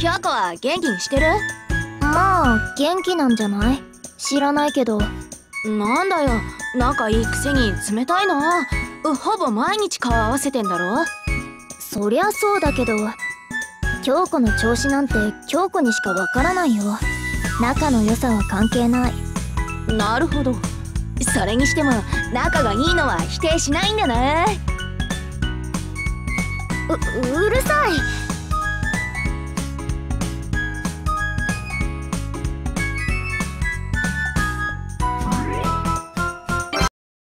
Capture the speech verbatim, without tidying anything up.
京子は元気にしてる？ まあ元気なんじゃない？知らないけど。 なんだよ、仲いいくせに冷たいな。ほぼ毎日顔合わせてんだろ。 そりゃそうだけど、京子の調子なんて京子にしかわからないよ。仲の良さは関係ない。 なるほど。それにしても仲がいいのは否定しないんだな。 う、うるさい。